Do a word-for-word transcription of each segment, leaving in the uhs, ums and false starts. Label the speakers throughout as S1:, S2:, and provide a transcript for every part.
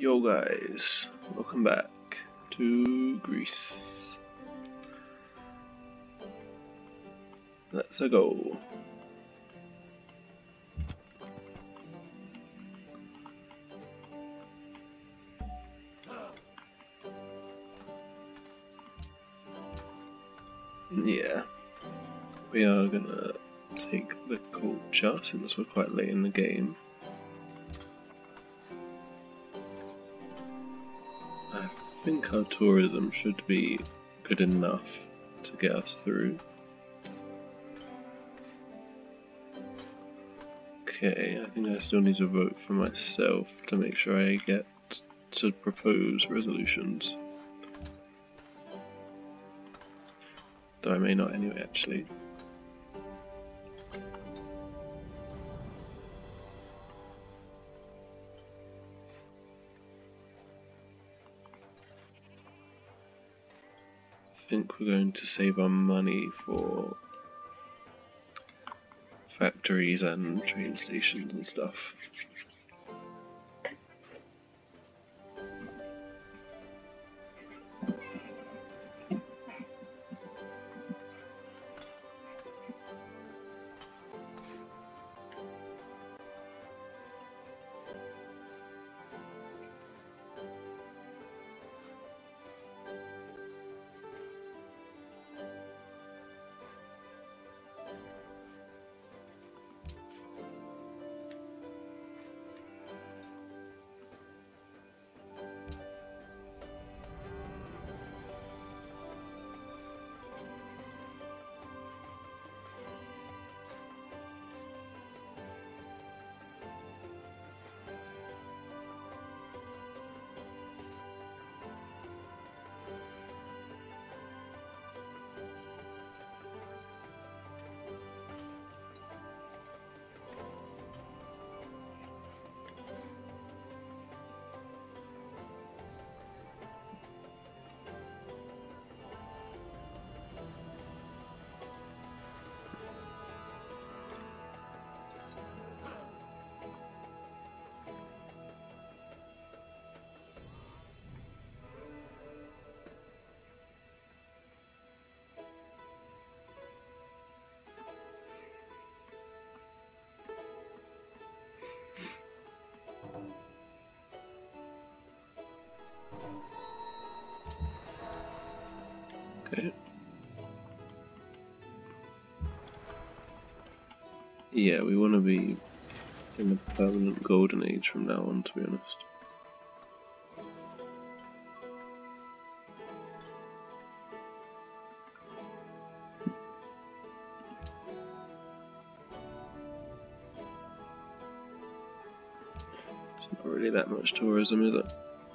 S1: Yo guys, welcome back to Greece. Let's go. Yeah, we are gonna take the culture since we're quite late in the game. I think our tourism should be good enough to get us through. Okay, I think I still need to vote for myself to make sure I get to propose resolutions. Though I may not anyway, actually. I think we're going to save our money for factories and train stations and stuff. Okay. Yeah, we want to be in a permanent golden age from now on, to be honest. It's not really that much tourism, is it?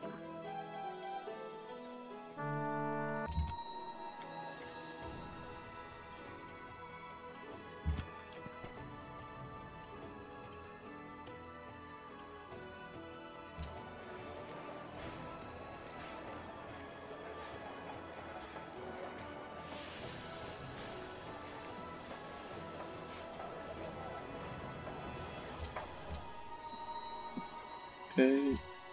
S1: Okay.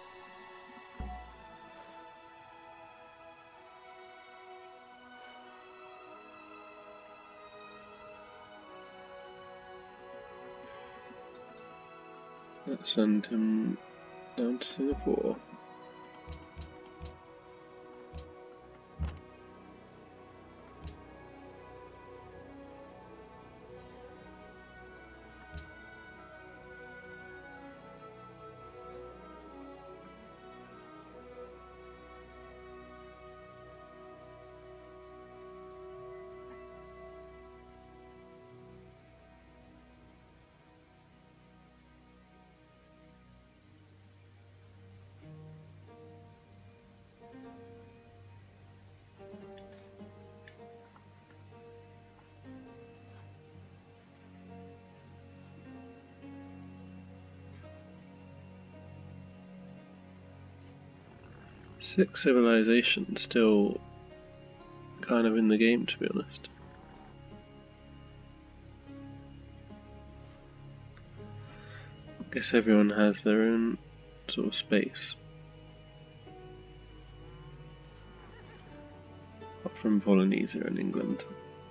S1: Let's send him down to Singapore. Six civilizations still kind of in the game, to be honest. I guess everyone has their own sort of space. apart from Polynesia and England.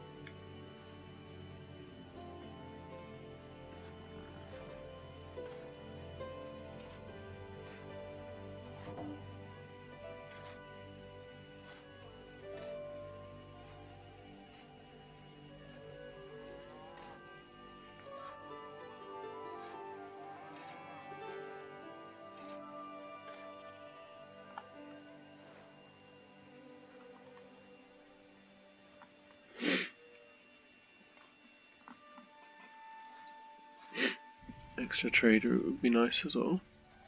S1: Extra trader would be nice as well.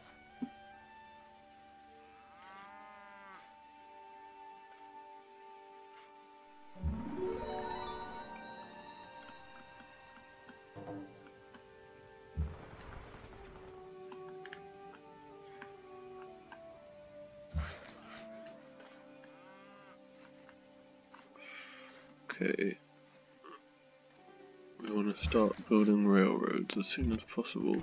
S1: Okay, we want to start building railroads as soon as possible.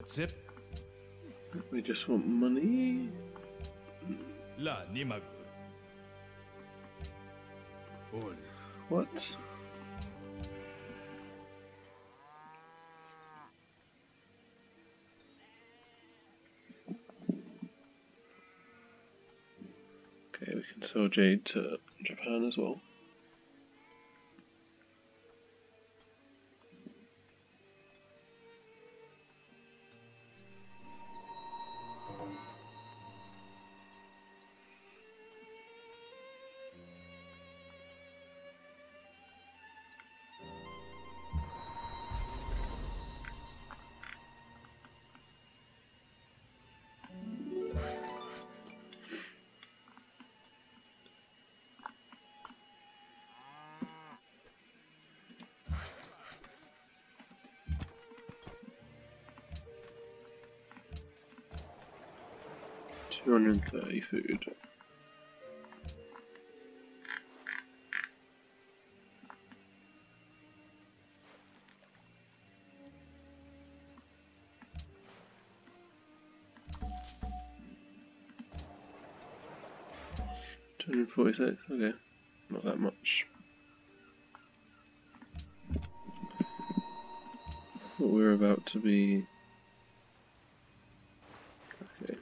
S1: We just want money.
S2: La Nimagu. Ol.
S1: What? Okay, we can sell jade to Japan as well. two hundred thirty food. two hundred forty-six, okay, not that much. I thought we were about to be... okay.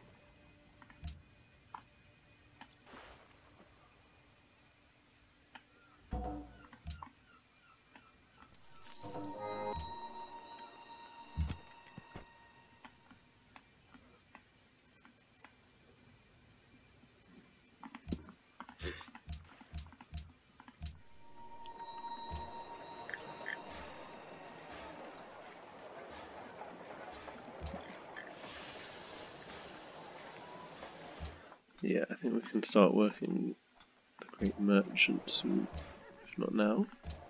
S1: Yeah, I think we can start working the great merchant soon, if not now.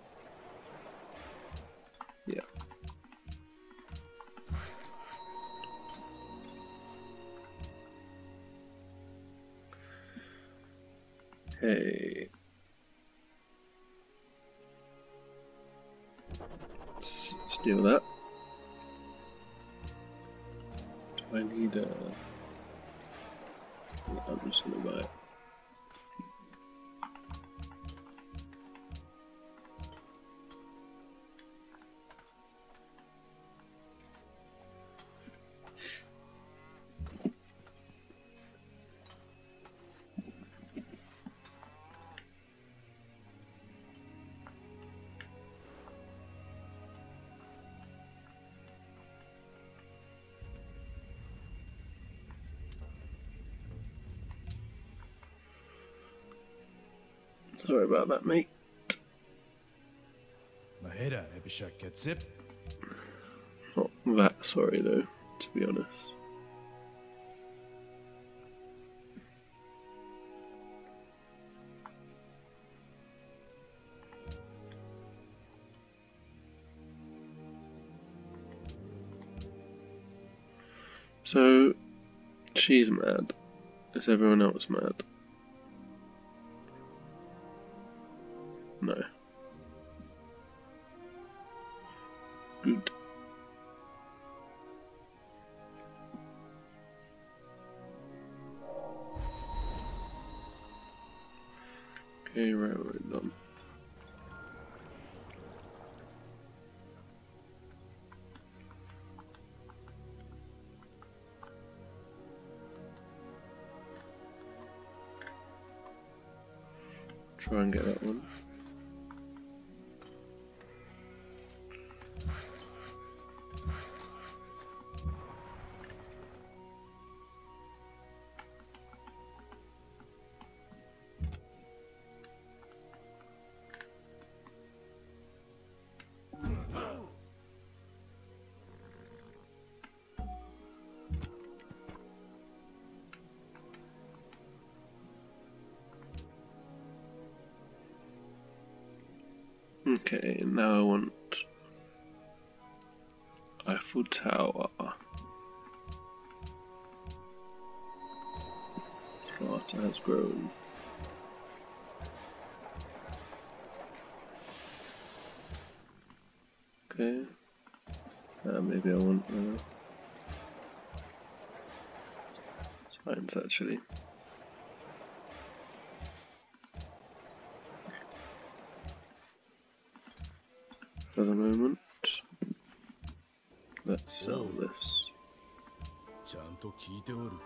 S1: Yeah. Hey. Let's steal that. Do I need a... I'm just gonna buy it. Sorry about that, mate.
S2: Mahera ebisha ketsip.
S1: Not that sorry though, to be honest. So, she's mad. Is everyone else mad? No. Good. Okay, railroad done. Try and get that one. Okay, now I want Eiffel Tower. Sparta has grown. Okay. Uh, maybe I want uh, times actually. For the moment, let's sell this.
S2: ちゃんと聞いておる。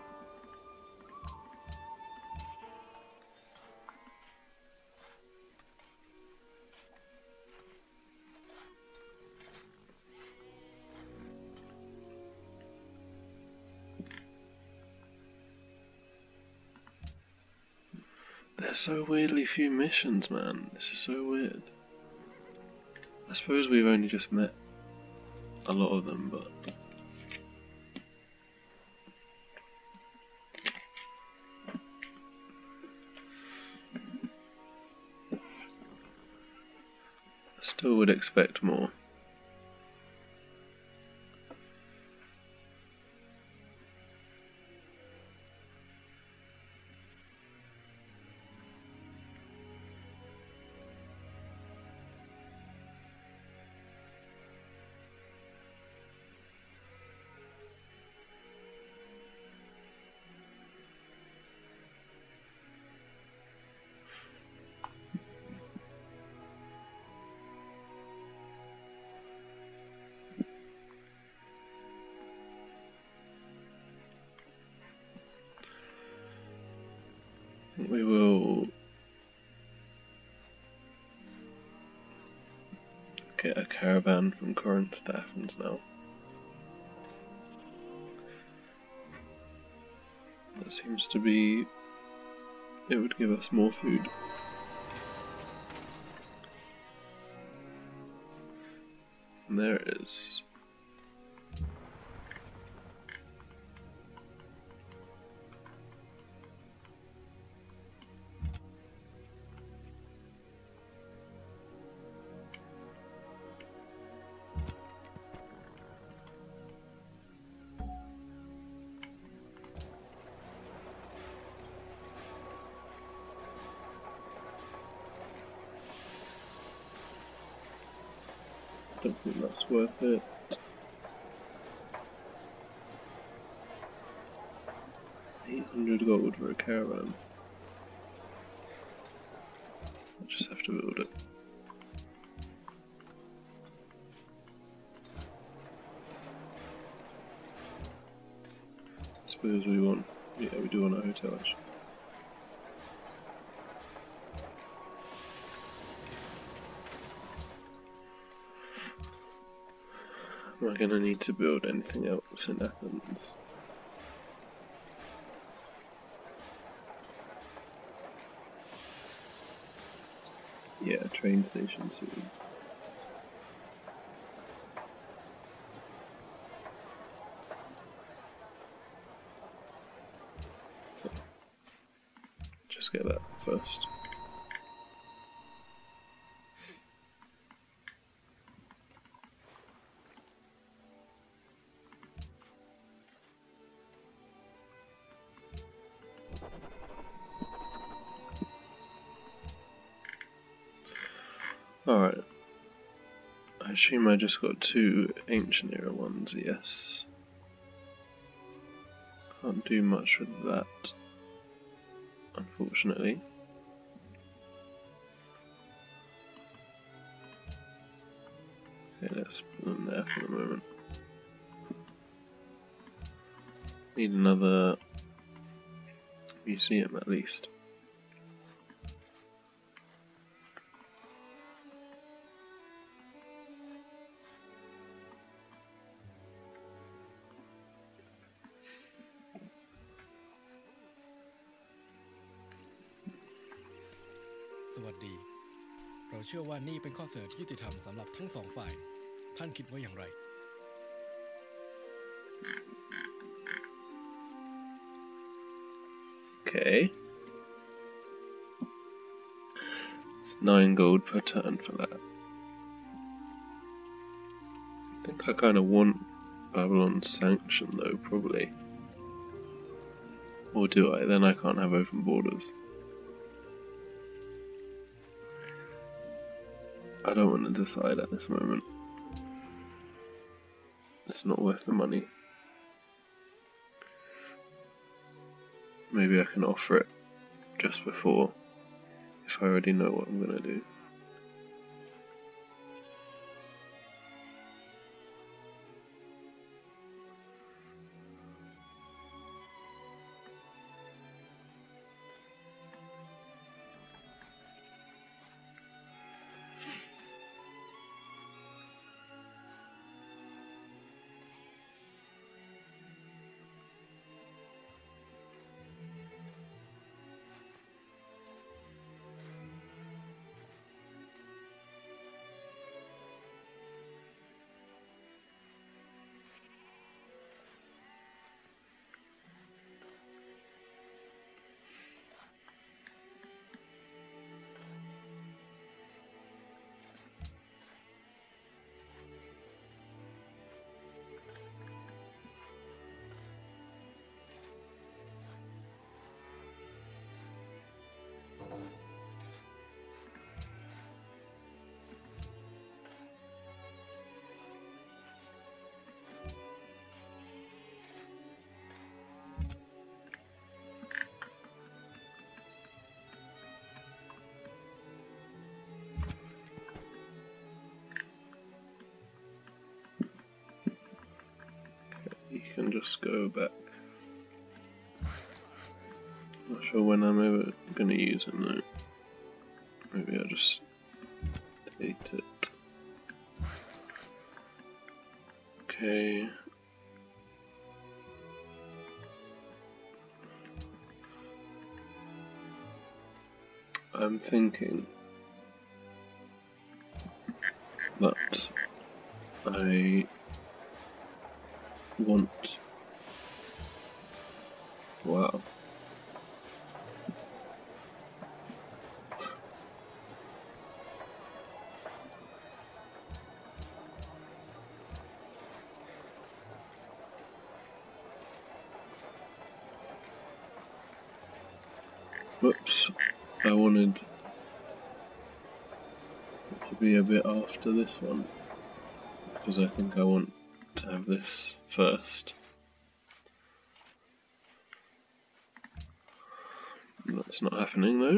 S1: There's so weirdly few missions, man. This is so weird. I suppose we've only just met a lot of them, but I still would expect more. We will get a caravan from Corinth to Athens now. That seems to be... it would give us more food. And there it is. Don't think that's worth it. eight hundred gold for a caravan. I just have to build it. I suppose we want, yeah, we do want a hotel actually. Am I gonna need to build anything else in Athens? Yeah, train station soon. Okay. Just get that first. Alright. I assume I just got two ancient era ones, yes. Can't do much with that, unfortunately. Okay, let's put them there for the moment. Need another museum at least.
S3: สวัสดี เราเชื่อว่านี่เป็นข้อเสนอที่ยุติธรรมสำหรับทั้งสองฝ่าย ท่านคิดว่าอย่างไร
S1: Okay. It's nine gold per turn for that. I think I kind of want Babylon's sanction though, probably. Or do I? Then I can't have open borders. I don't want to decide at this moment. It's not worth the money. maybe I can offer it just before, if I already know what I'm going to do. You can just go back. Not sure when I'm ever going to use it though. Maybe I'll just delete it. Okay. I'm thinking that I want. Wow. Whoops. I wanted it to be a bit after this one, because I think I want to have this first. That's not happening though.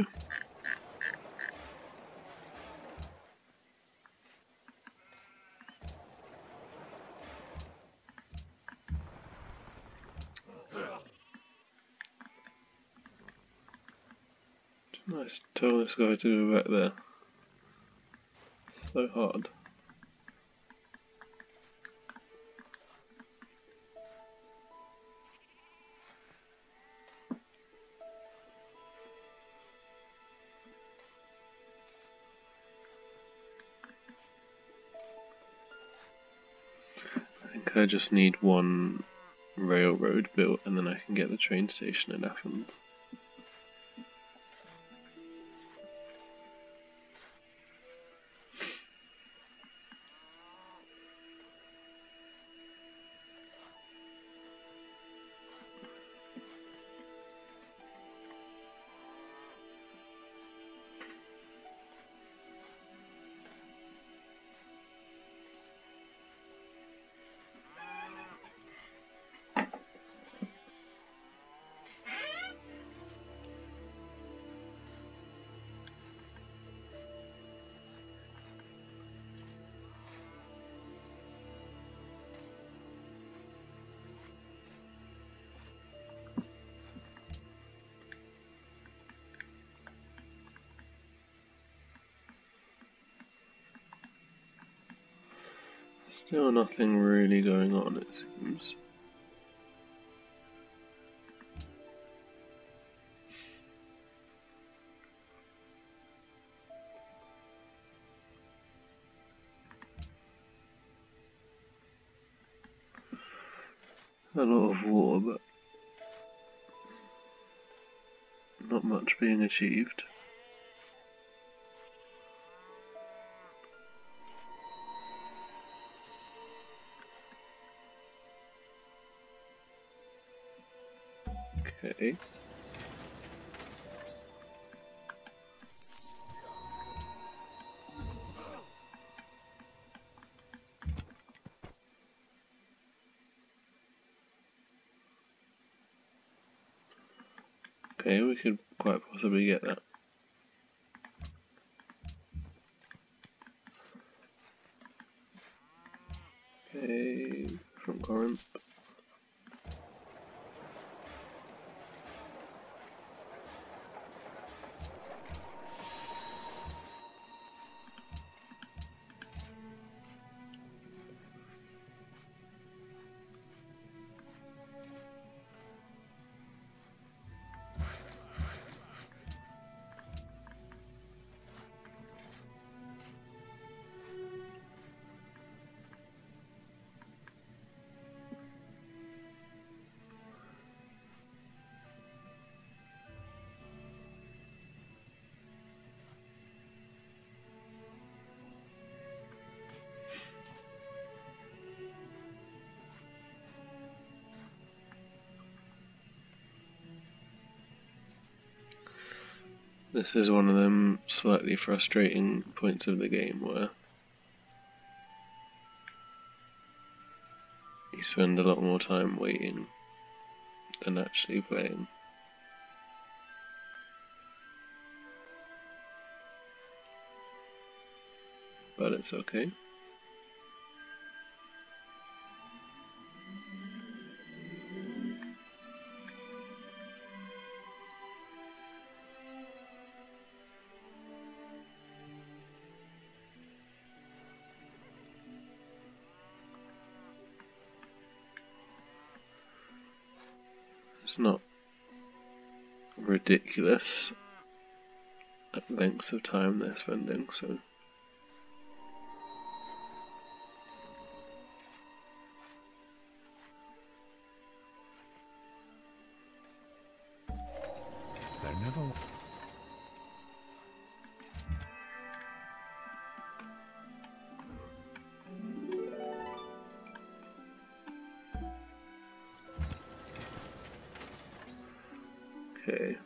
S1: Nice, tell this guy to go back there. So hard. I think I just need one railroad built and then I can get the train station in Athens. Still nothing really going on, it seems. A lot of war, but not much being achieved. Okay. Okay, we could quite possibly get that. Okay, from Corinth. This is one of them slightly frustrating points of the game where you spend a lot more time waiting than actually playing. But it's okay. It's not ridiculous lengths of time they're spending, so
S2: There never.
S1: okay.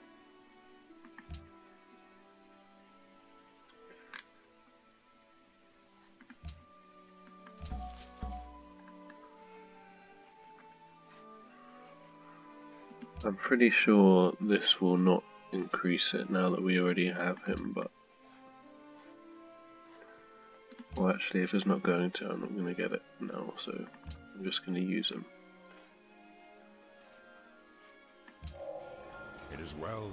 S1: I'm pretty sure this will not increase it now that we already have him, but well, actually, if it's not going to, I'm not going to get it now, so I'm just going to use him.
S2: It is well.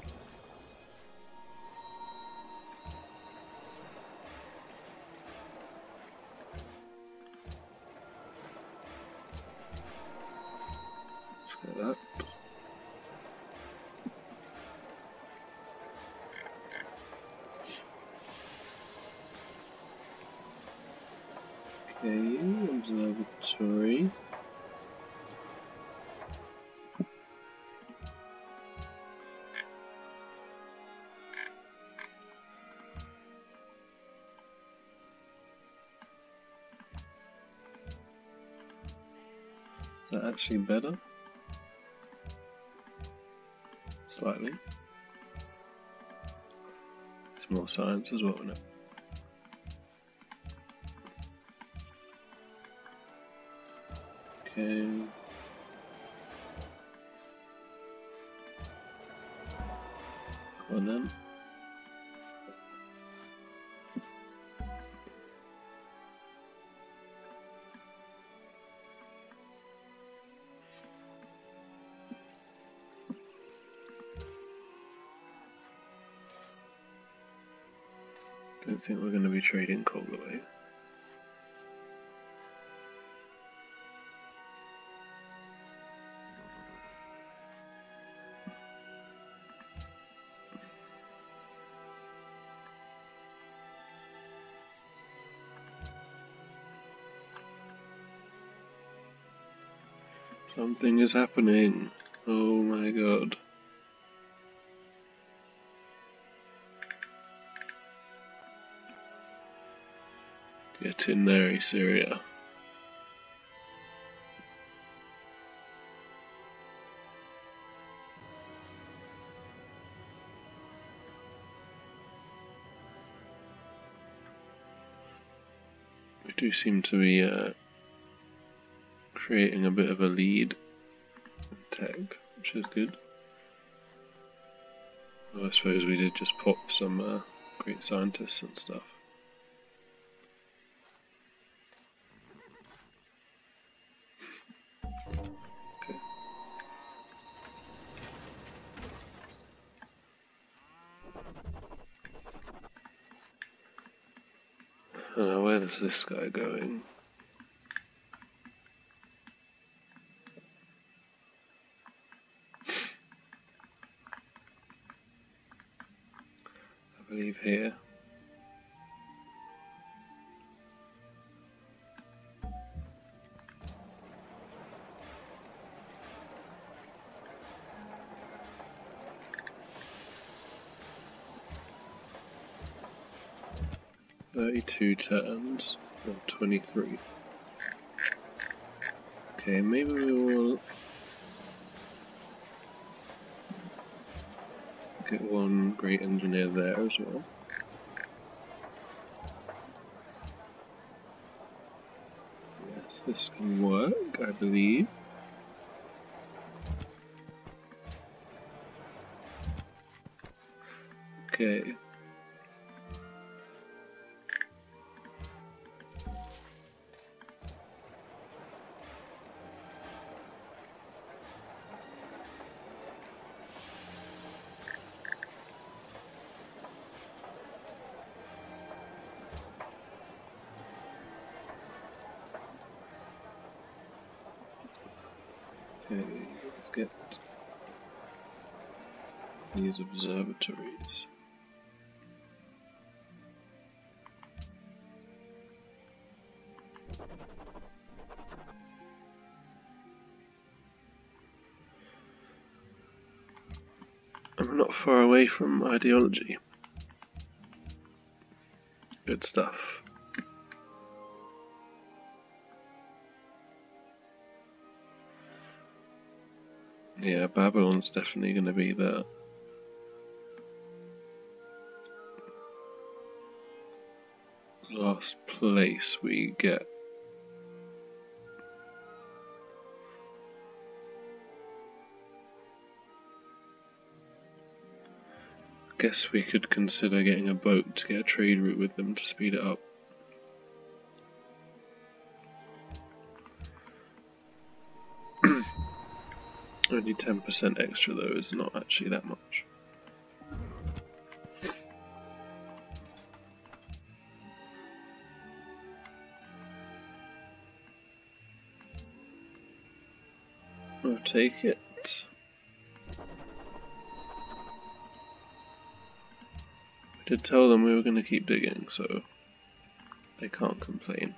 S1: Let's get that. Okay, observatory. Is that actually better? Slightly. It's more science as well, isn't it? Okay. Well then. Don't think we're going to be trading coal away. Something is happening. Oh my god. Get in there, Assyria. We do seem to be uh, creating a bit of a lead in tech, which is good. I suppose we did just pop some uh, great scientists and stuff. Okay. I don't know, where is this guy going? I believe here. Thirty-two turns, or twenty-three. Okay, maybe we will get one great engineer there as well. Yes, this can work, I believe. Okay. Okay, let's get these observatories. I'm not far away from ideology. Good stuff. Yeah, Babylon's definitely going to be the last place we get. Guess we could consider getting a boat to get a trade route with them to speed it up. Only ten percent extra though is not actually that much. I'll take it. We did tell them we were going to keep digging, so they can't complain.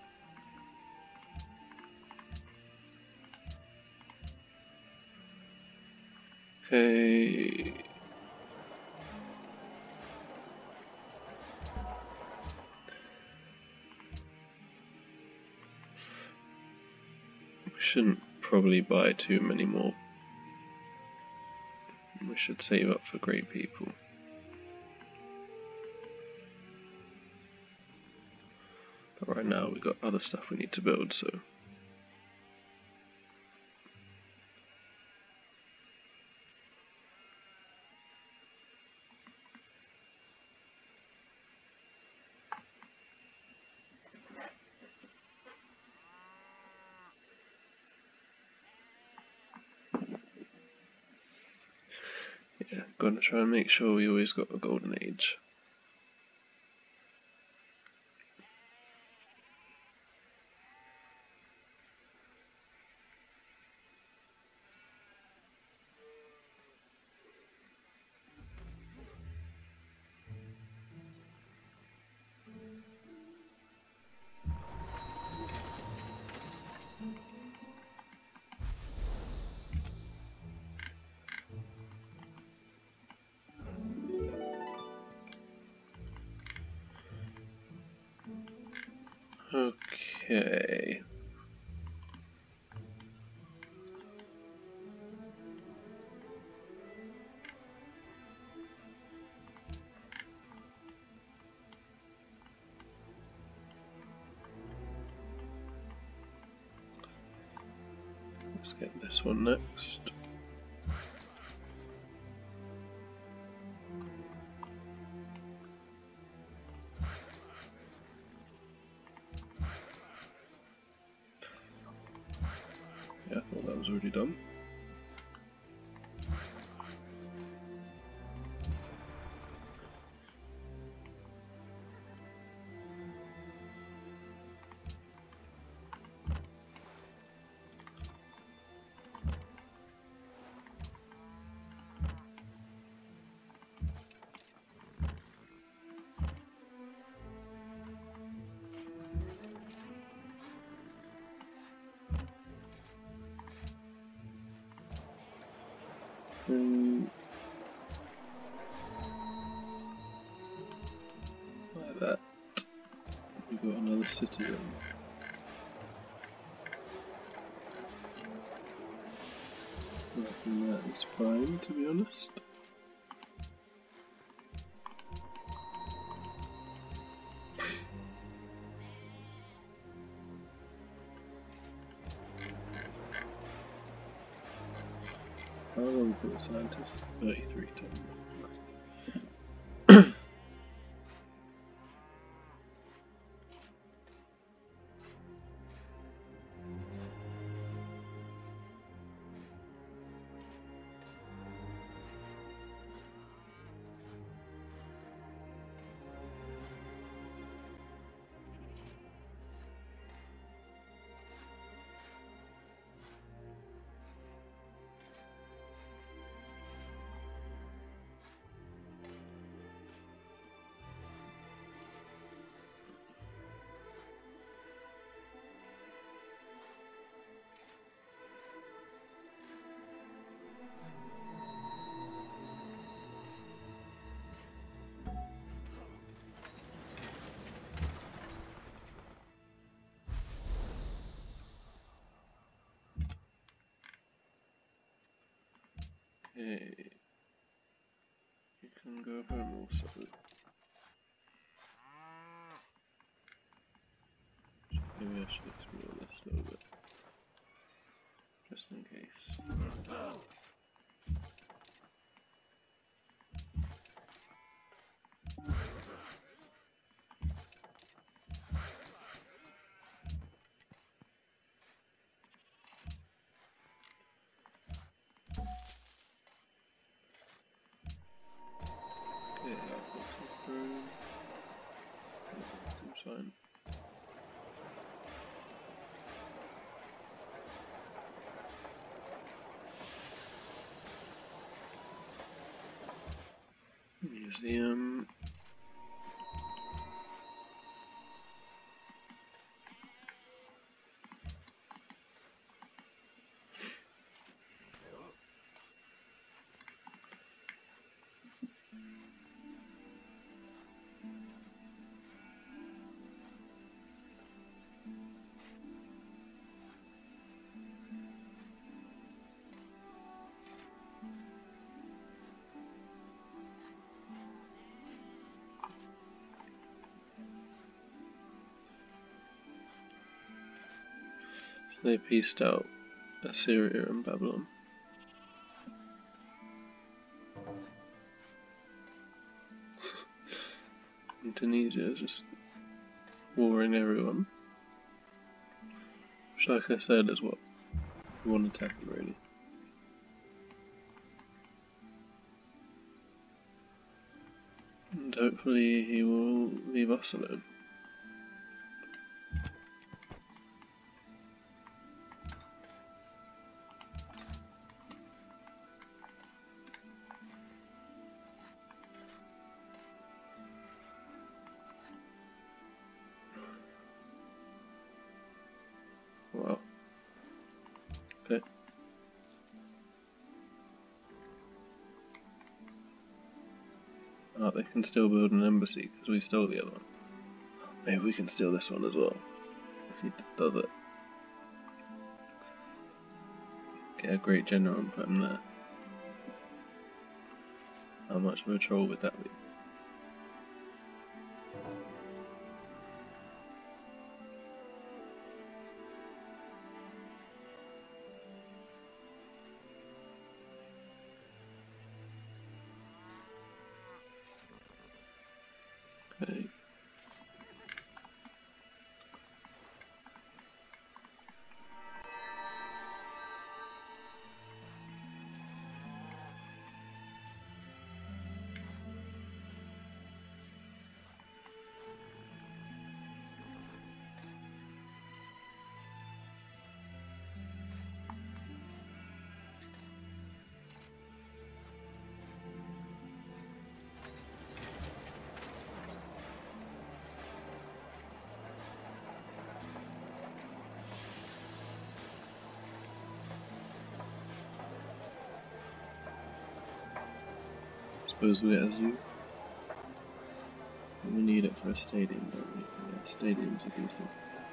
S1: Okay. We shouldn't probably buy too many more. We should save up for great people. But right now we've got other stuff we need to build, so... yeah, gotta try and make sure we always got a golden age. Okay. Let's get this one next. Yeah, I thought that was already done. Um, like that. We've got another citizen. I think that is fine, to be honest. How long for a scientist? thirty-three tons. Okay, you can go home also. Maybe I should explore this a little bit, just in case. Okay, I've got some chrome. Seems fine. Museum. They pieced out Assyria and Babylon. And Tunisia is just warring everyone. Which, like I said, is what we want to tackle, really. And hopefully he will leave us alone. Wow. Okay. Oh, they can still build an embassy because we stole the other one. Maybe we can steal this one as well, if he does it. Get a great general and put him there. How much of a troll would that be? Okay. suppose we get a zoo. We need it for a stadium, don't we? Yeah, stadiums are decent.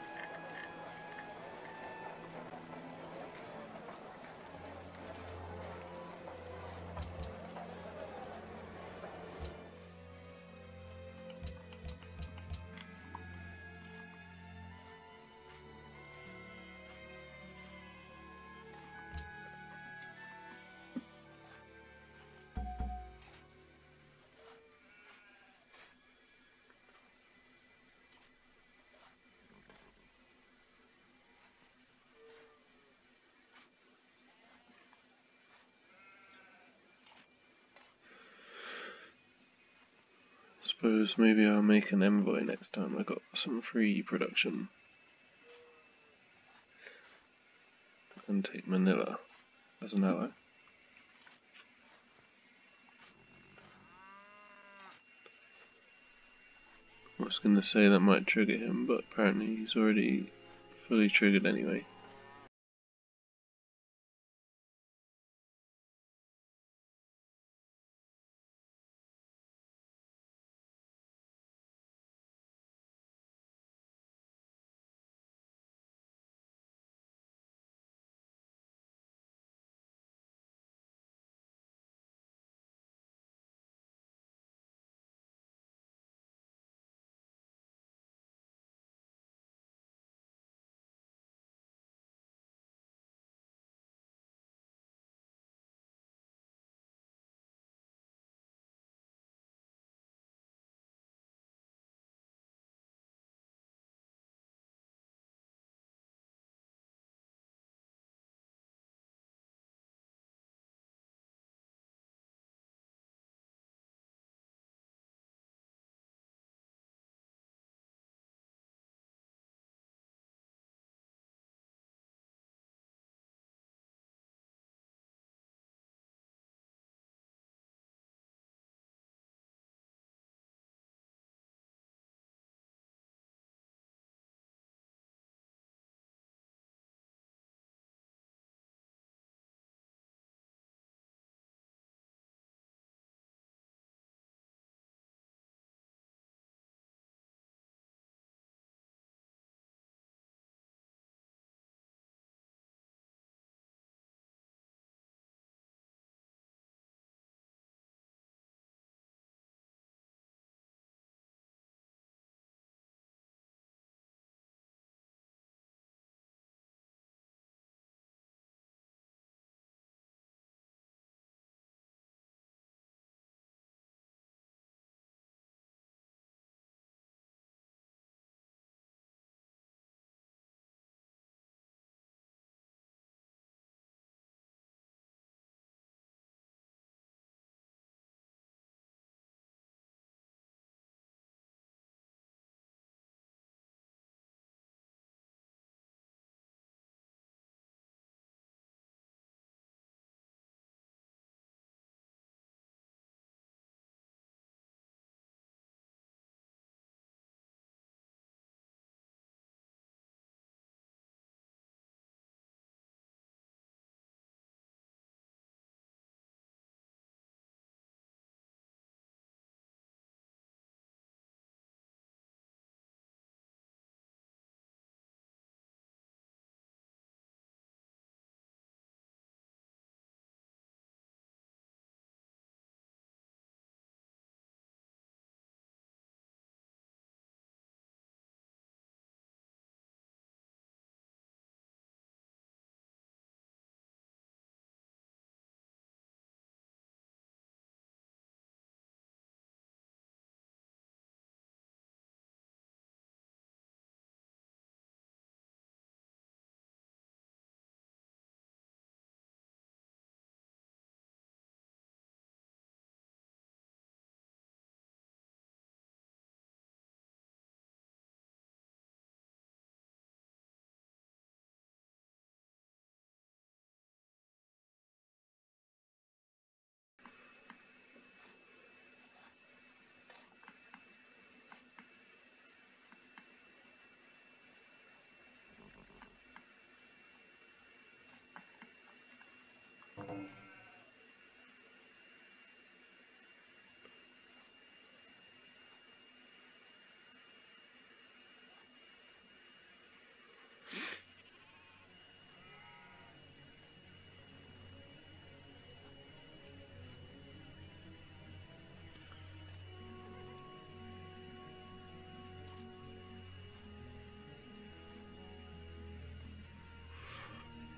S1: Suppose maybe I'll make an envoy next time I got some free production. And take Manila as an ally. I was going to say that might trigger him, but apparently he's already fully triggered anyway.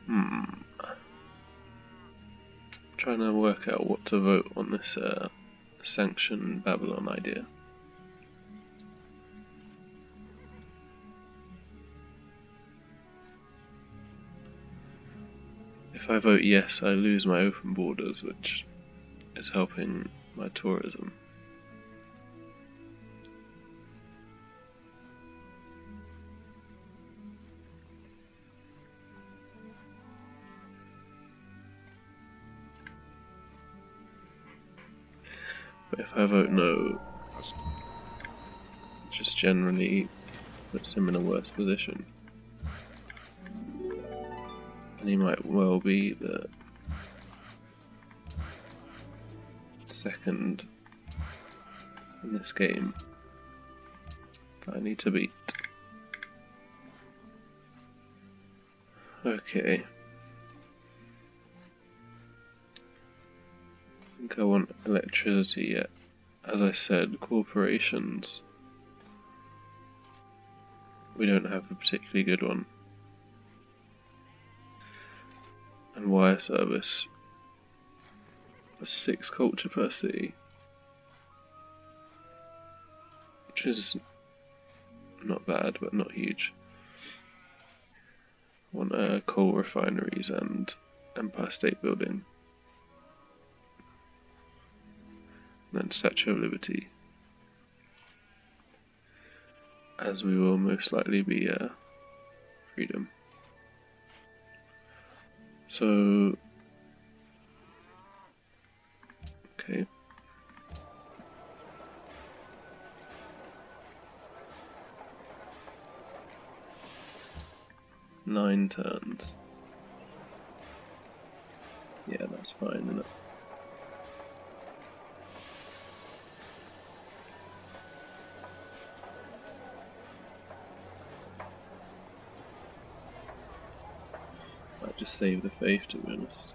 S1: Hmm. Trying to work out what to vote on this uh, sanction Babylon idea. If I vote yes, I lose my open borders, which is helping my tourism. But if I vote no, it just generally puts him in a worse position. And he might well be the second in this game that I need to beat. Okay. I think I want electricity yet. As I said, corporations, we don't have a particularly good one. And wire service, six culture per city, which is not bad but not huge. I want uh, coal refineries and Empire State Building. And then Statue of Liberty, as we will most likely be uh, freedom. So, okay. Nine turns. Yeah, that's fine, isn't it? Might just save the faith, to be honest.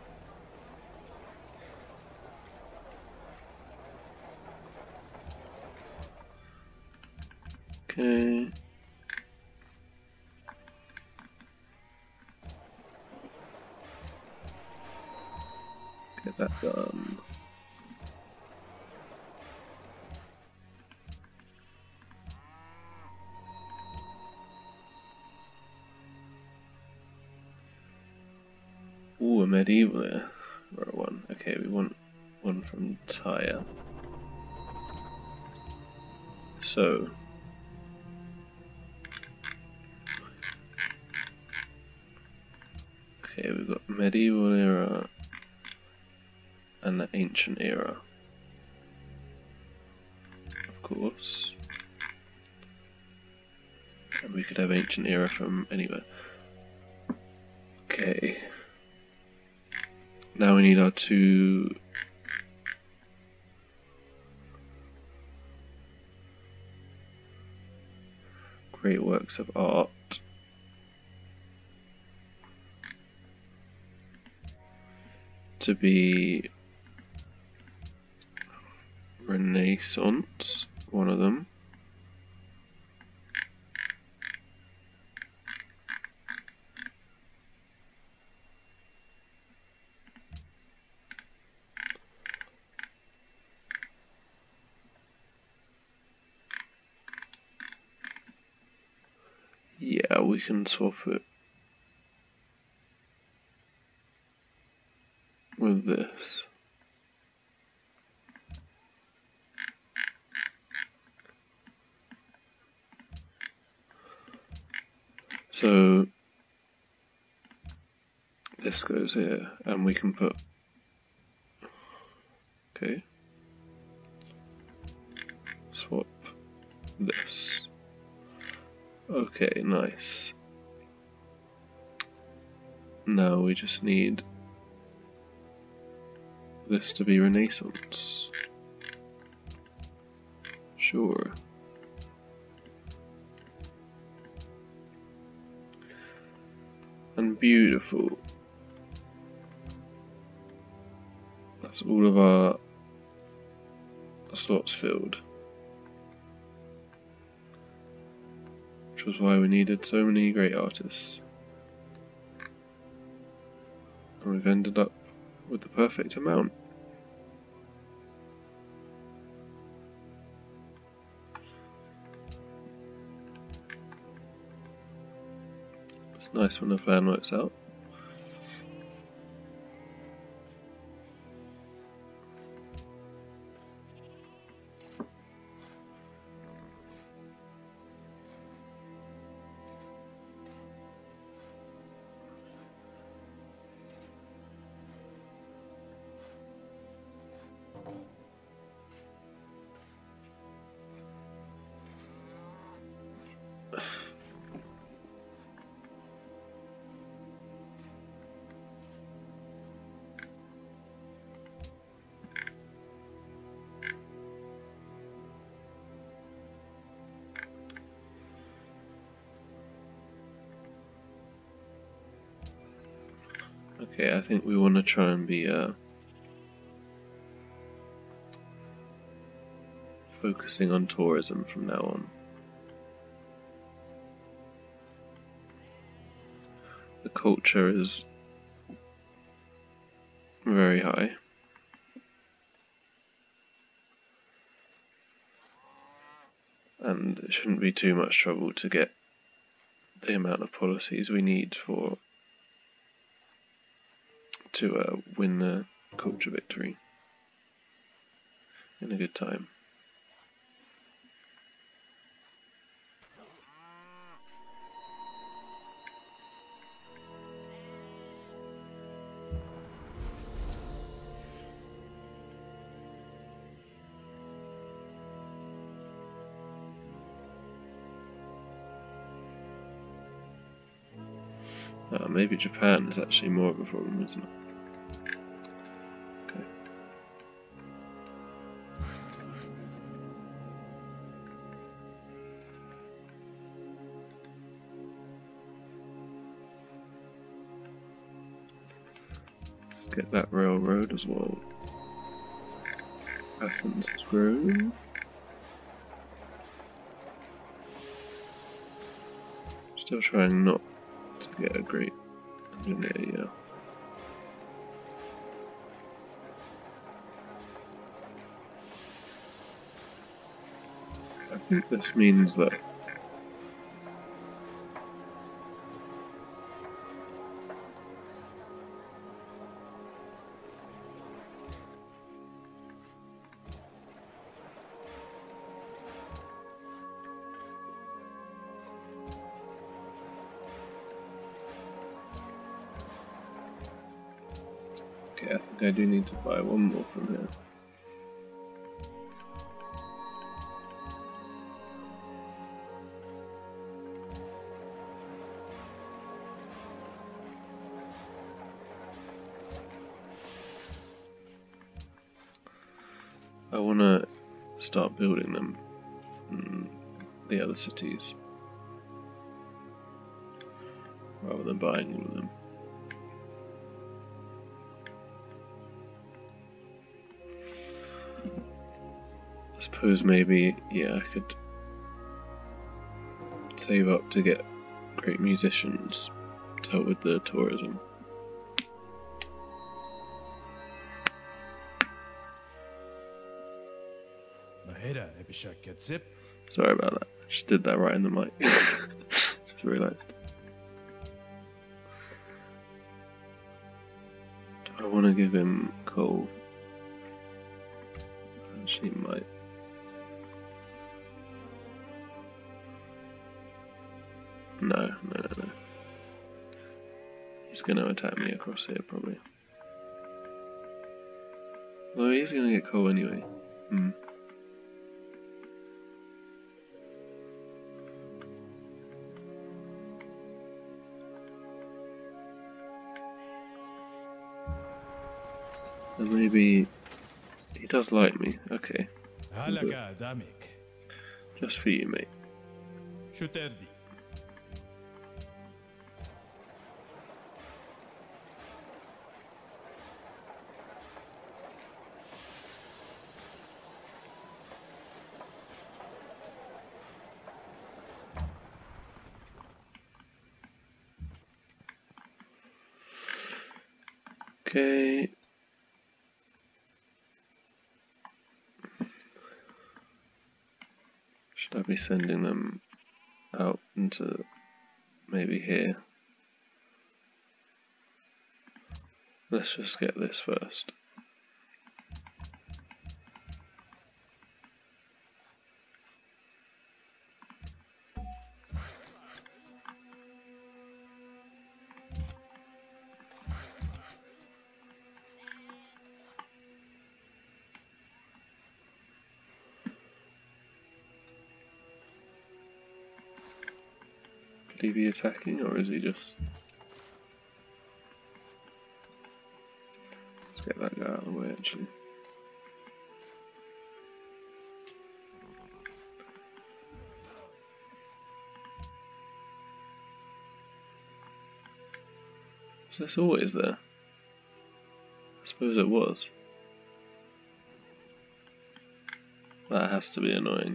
S1: Okay. Get that done. Ooh, a medieval there. Or a one. Okay, we want one from Tyre. So, okay, we've got medieval era and the ancient era, of course. And we could have ancient era from anywhere. Okay. Now we need our two great works of art. To be Renaissance, one of them. Yeah, we can swap it with this. So this goes here, and we can put, okay, swap this. Okay, nice. Now we just need this to be Renaissance. Sure. And beautiful. That's all of our slots filled. Which was why we needed so many great artists. And we've ended up with the perfect amount. It's nice when the plan works out. Okay, I think we want to try and be uh, focusing on tourism from now on. The culture is very high. And it shouldn't be too much trouble to get the amount of policies we need for to uh, win the culture victory in a good time. Uh, maybe Japan is actually more of a problem, isn't it? Okay. Let's get that railroad as well. Athens has grown. Still trying not to get a great engineer, yeah. I think this means that okay, I think I do need to buy one more from here. I want to start building them in the other cities rather than buying all of them. I suppose maybe, yeah, I could save up to get great musicians to help with the tourism. Sorry about that. I just did that right in the mic. Just realised. Do I want to give him coal? Actually, might. No, no, no, no. He's going to attack me across here, probably. Although he's going to get coal anyway. Hmm. And maybe he does like me. Okay. Just for you, mate. Okay. Should I be sending them out into maybe here? Let's just get this first. Could he be attacking, or is he just... Let's get that guy out of the way actually. Was this always there? I suppose it was. That has to be annoying.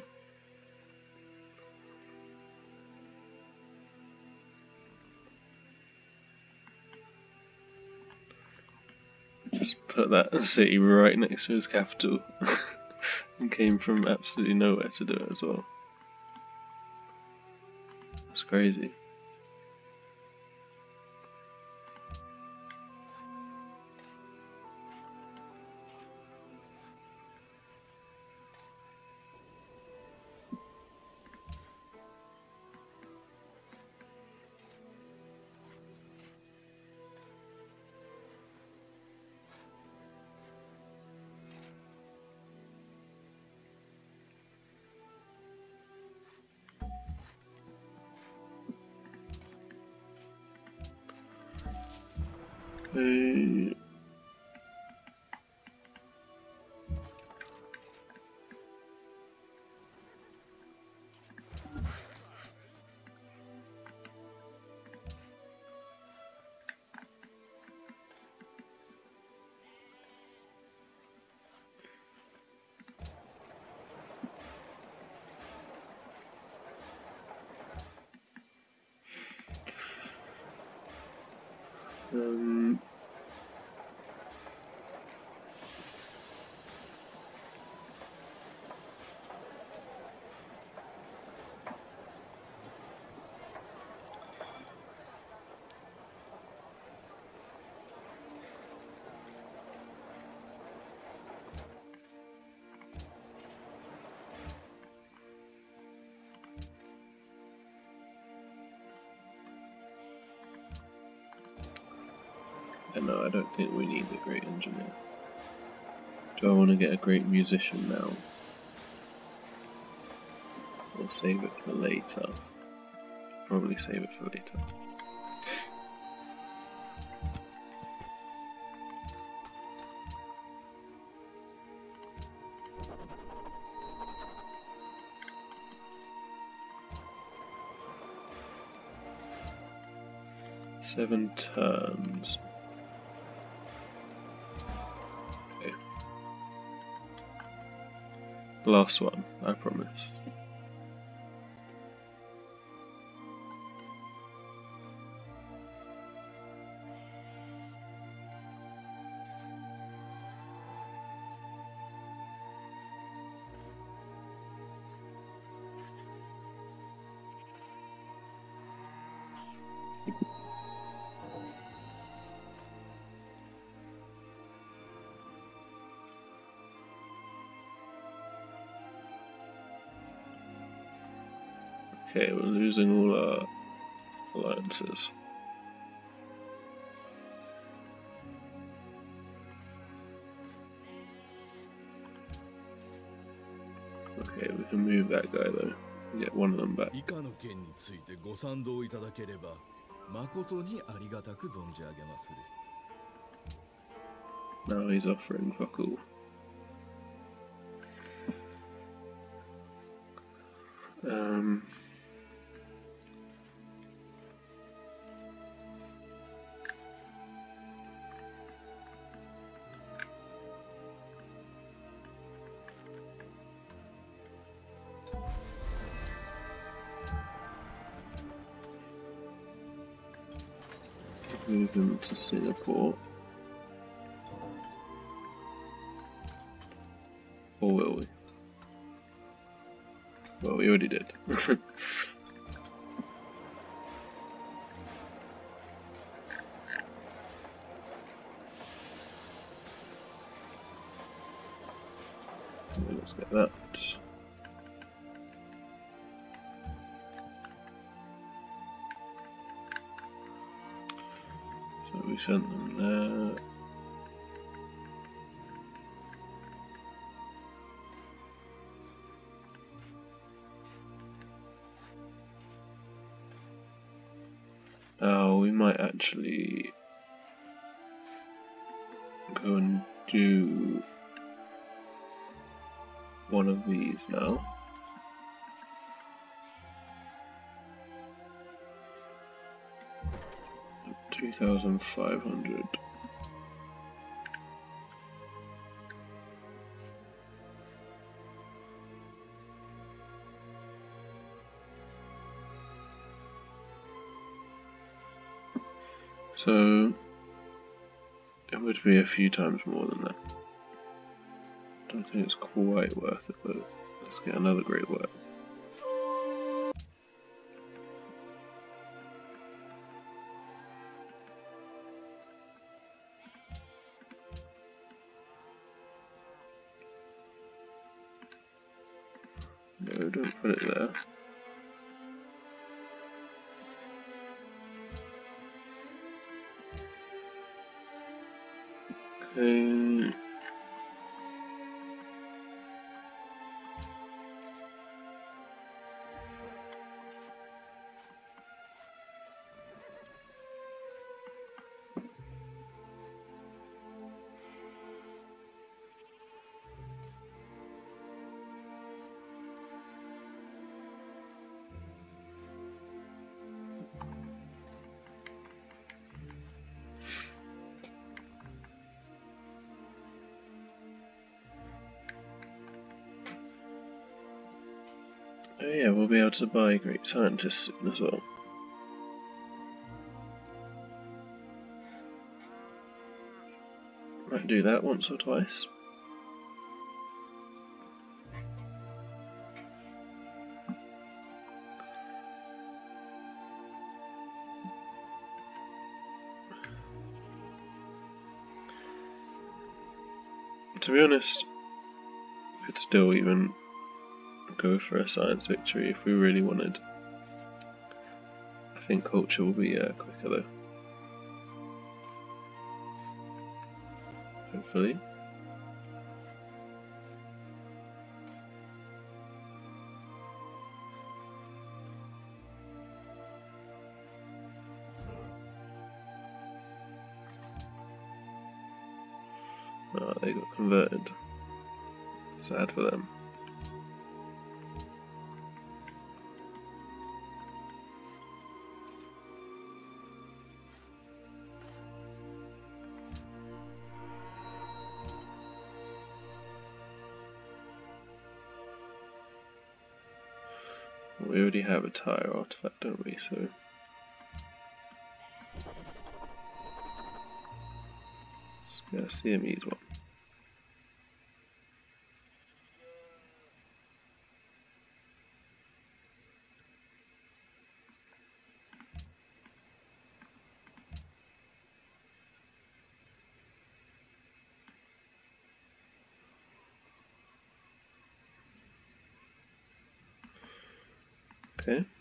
S1: Just put that city right next to his capital and came from absolutely nowhere to do it as well. That's crazy. Uh, um, no, I don't think we need a great engineer. Do I want to get a great musician now? Or save it for later? Probably save it for later. Seven turns. Okay. Last one, I promise. Okay, we're losing all our alliances. Okay, we can move that guy though. Get one of them back.
S4: 以下の件についてご賛同いただければ誠にありがたく存じ上げまする。
S1: Now he's offering fuck all. Um, move him to Singapore. Or will we? Well, we already did. Let's get that. So we sent them there. Oh, we might actually go and do one of these now. two thousand five hundred. So it would be a few times more than that. Don't think it's quite worth it, but let's get another great work. No, don't put it there. Okay. Oh yeah, we'll be able to buy great scientists soon as well. Might do that once or twice. To be honest, we could still even go for a science victory if we really wanted. I think culture will be uh, quicker though. Hopefully. Oh, they got converted. Sad for them. We already have a tire artifact, don't we? So let's get a Siamese one. Okay.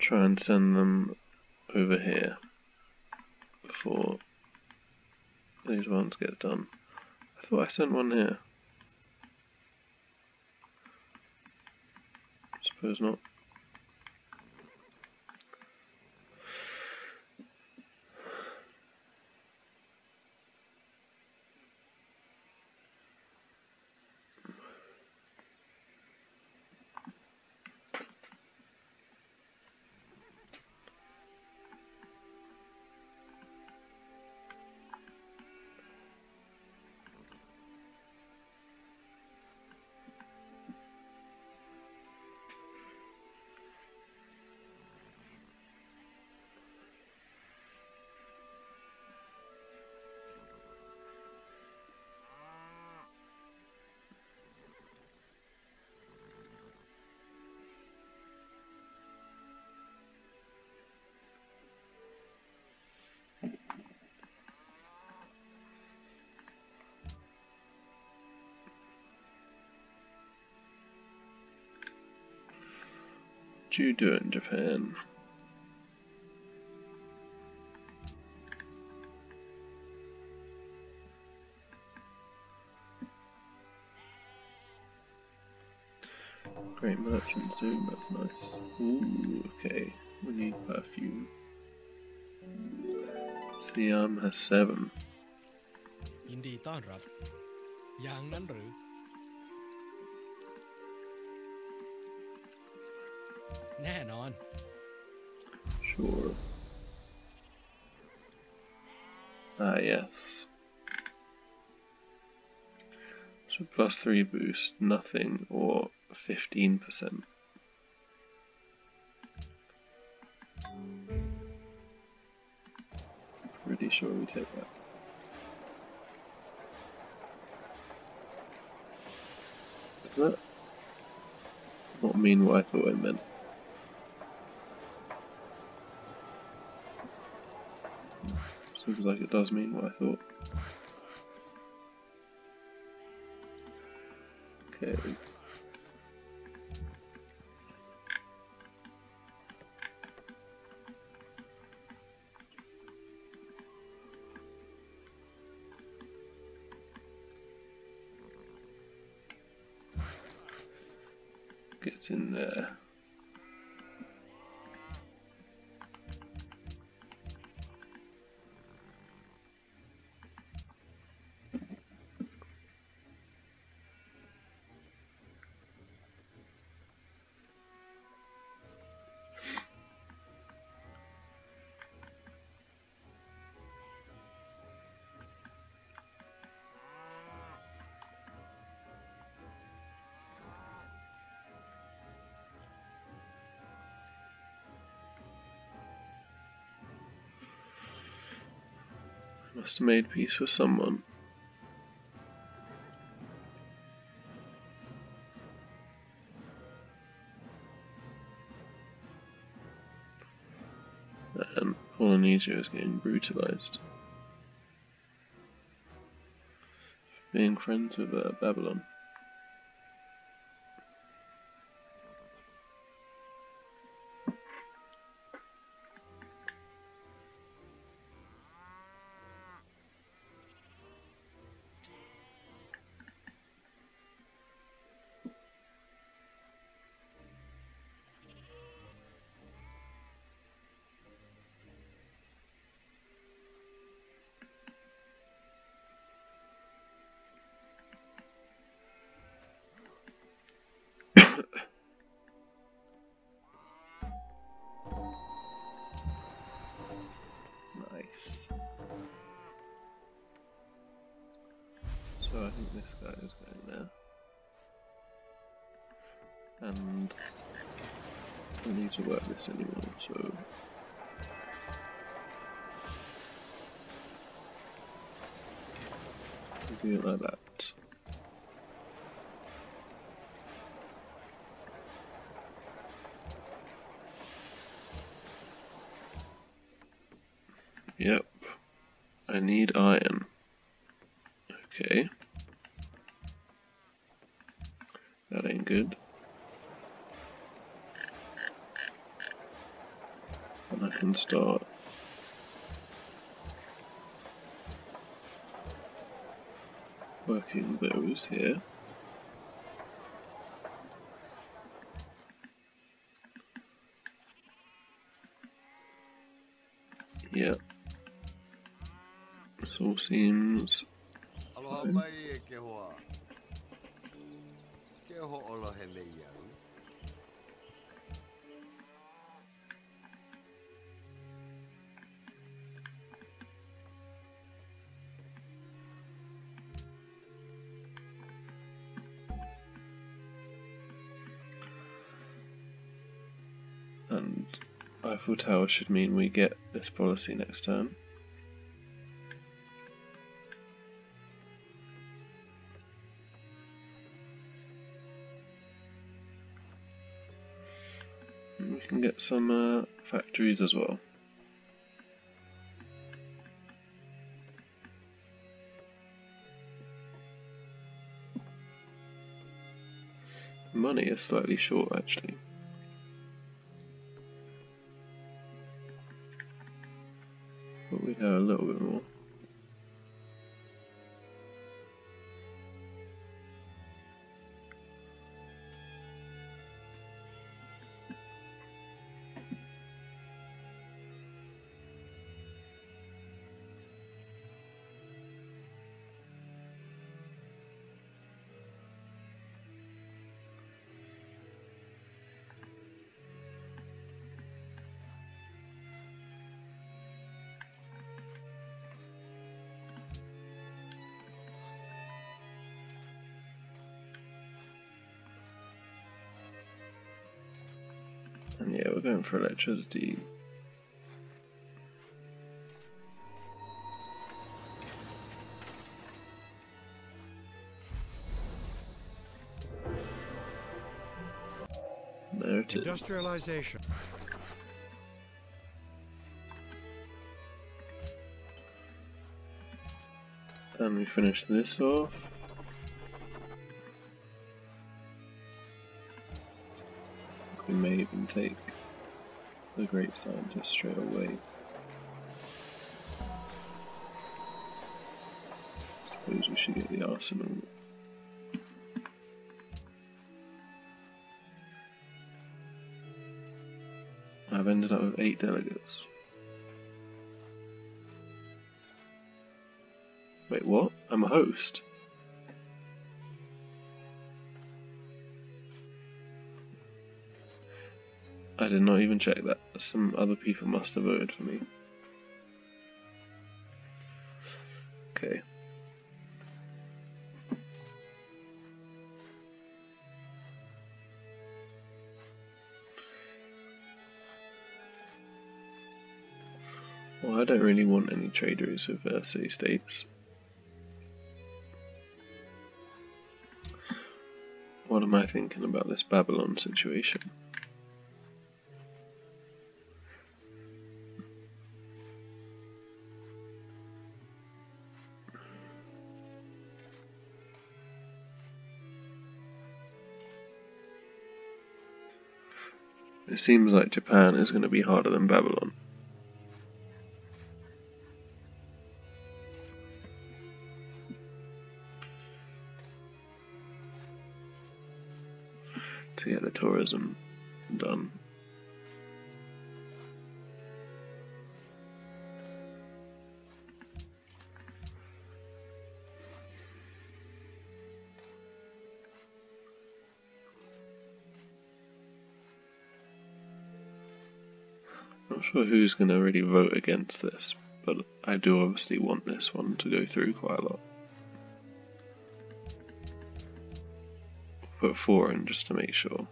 S1: try and send them over here before these ones get done. I thought I sent one here. Suppose not. What do you do in Japan? Great merchant soon, that's nice. Ooh, okay. We need perfume. Siam has seven.
S3: ยินดีต้อนรับอย่างนั้นหรือแน่นอน
S1: Sure. Ah, yes. So plus three boost, nothing, or fifteen percent. Pretty sure we take that. Does that not mean what I thought it meant? Seems like it does mean what I thought. Okay. Get in there. Must have made peace with someone. And Polynesia is getting brutalized. Being friends with uh, Babylon. Nice. So I think this guy is going there. And I don't need to work this anymore, so we'll do it like that. Yep. I need iron. Okay. That ain't good. And I can start working those here. Yeah. This all seems fine. And Eiffel Tower should mean we get this policy next turn. And we can get some uh, factories as well. Money is slightly short actually. But we have a little bit more. And yeah, we're going for electricity. There it is.
S2: Industrialization.
S1: And we finish this off. We may even take the Great Scientist straight away. Suppose we should get the arsenal. I've ended up with eight delegates. Wait, what? I'm a host. I did not even check that. Some other people must have voted for me. Okay. Well, I don't really want any trade routes with uh, city states. What am I thinking about this Babylon situation? It seems like Japan is going to be harder than Babylon. To get the tourism done. Not sure who's going to really vote against this, but I do obviously want this one to go through quite a lot. Put four in just to make sure.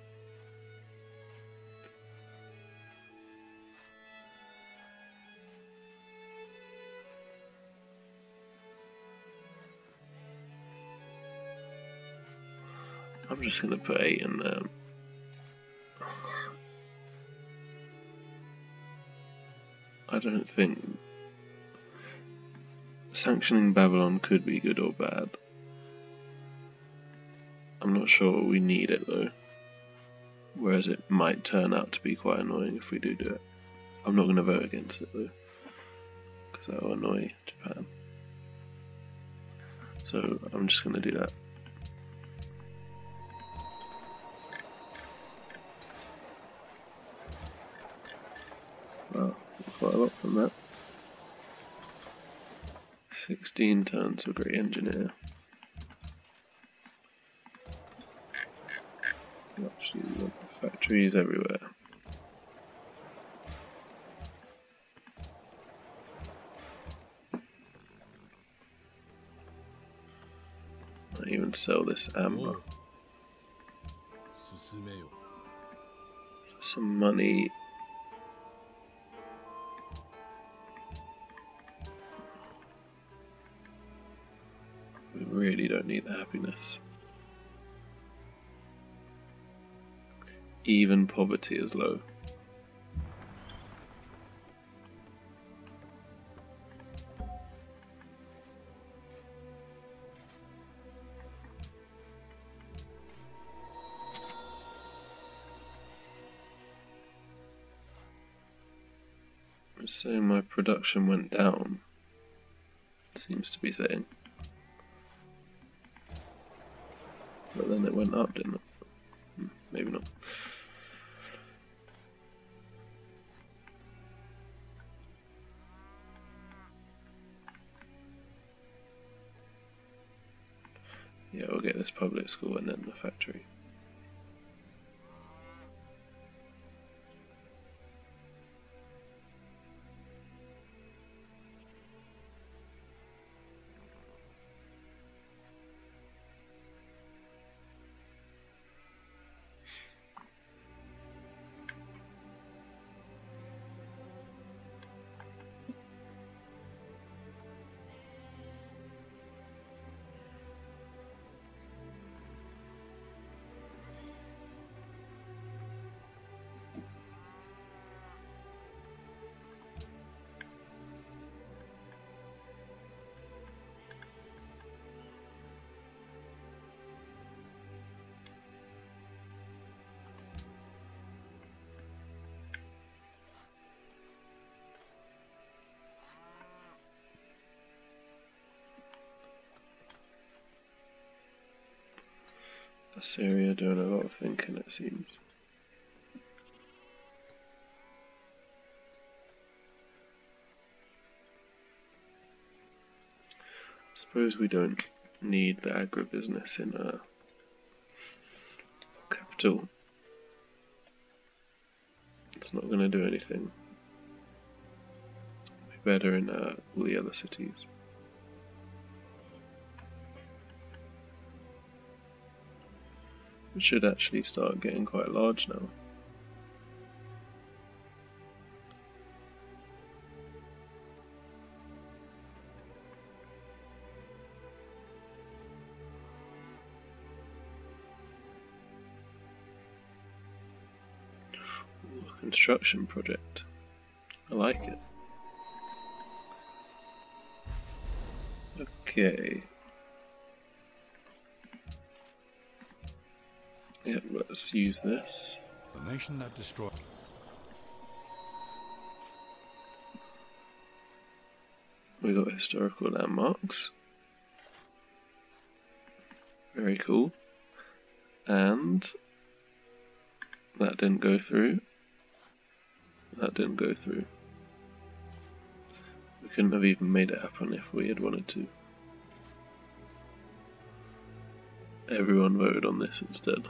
S1: I'm just going to put eight in there. I don't think sanctioning Babylon could be good or bad. I'm not sure we need it though, whereas it might turn out to be quite annoying if we do do it. I'm not going to vote against it though, because that will annoy Japan. So I'm just going to do that. Wow, quite a lot from that. sixteen turns for Great Engineer. Actually, the factories everywhere. Might even sell this amber for some money. We really don't need the happiness. Even poverty is low. So my production went down, it seems to be saying. But then it went up, didn't it? Hmm, maybe not. Yeah, we'll get this public school and then the factory. Assyria doing a lot of thinking, it seems. I suppose we don't need the agribusiness in a capital. It's not going to do anything. It'll be better in uh, all the other cities. It should actually start getting quite large now. Ooh, a construction project. I like it. Okay. Yep, let's use this.
S2: The nation that destroyed.
S1: We got historical landmarks. Very cool. And that didn't go through. That didn't go through. We couldn't have even made it happen if we had wanted to. Everyone voted on this instead.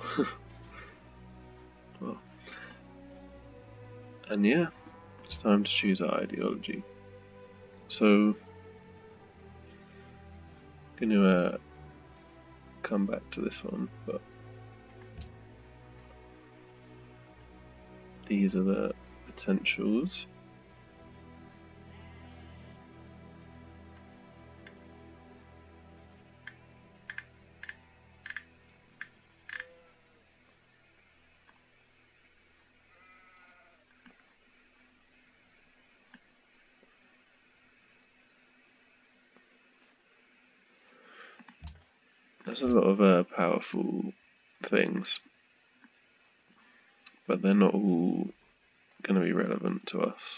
S1: Well, and yeah, it's time to choose our ideology. So, I'm going to uh, come back to this one, but these are the potentials. There's a lot of uh, powerful things, but they're not all going to be relevant to us.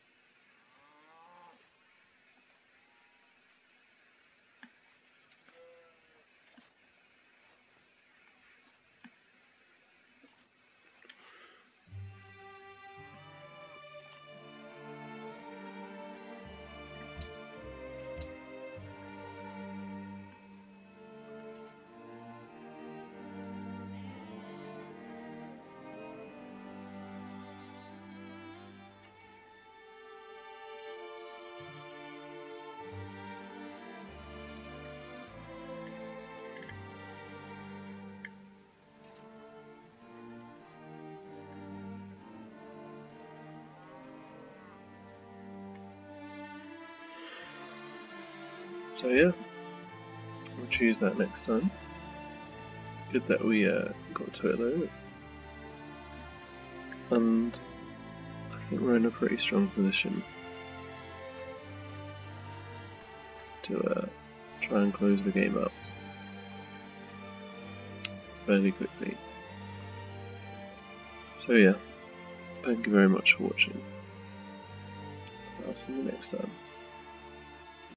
S1: So yeah, we'll choose that next time. Good that we uh, got to it though. And I think we're in a pretty strong position to uh, try and close the game up fairly quickly. So yeah, thank you very much for watching. I'll see you next time.